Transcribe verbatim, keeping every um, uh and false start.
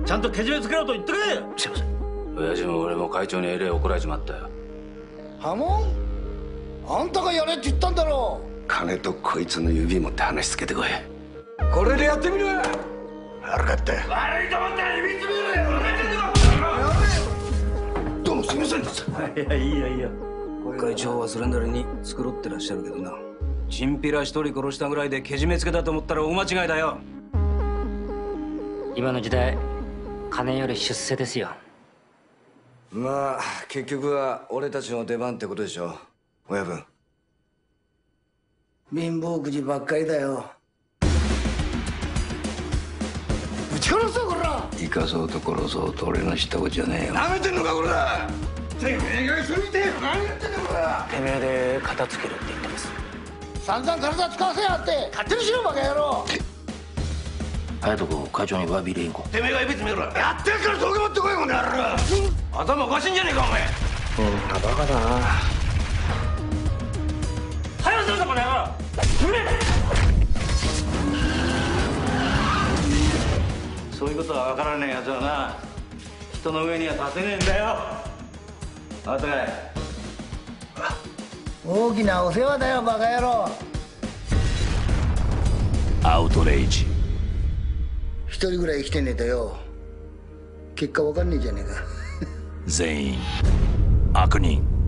ちゃんとけじめつけろと言ってくれ。 すいません。親父も俺も会長にえれえ怒られちまったよ。 ハモン、あんたがやれって言ったんだろ。 金とこいつの指持って話つけてこい。 これでやってみろよ。 悪かったよ。 悪いと思ったら指つめろよ。 どうもすみませんでした。 いやいいよいいよ。 会長はそれなりに繕ってらっしゃるけどな。チンピラ一人殺したぐらいでけじめつけたと思ったら大間違いだよ。 今の時代金より出世ですよ。 まあ結局は俺たちの出番ってことでしょ、親分。 貧乏くじばっかりだよ。ぶち殺そうこら。 生かそうと殺そうと俺の知ったことじゃねえよ。 なめてんのかこれだ。 てめえが一緒にいて何やってんだこら。 てめえで片付けるって言ってます。 散々体使わせやがって勝手にしろバカ野郎。 隼人君会長に詫び入れんこ。 てめえが指つめろ。やってるから道具持ってこいこの野郎。頭おかしいんじゃねえかお前。 みんなバカだな。 早くせろこの野郎。 そういうことは分からねえやつはな、人の上には立てねえんだよ。あったかい。 大きなお世話だよバカ野郎。 アウトレイジ。 一人ぐらい生きてねえとよ、結果わかんねえじゃねえか。 全員悪人。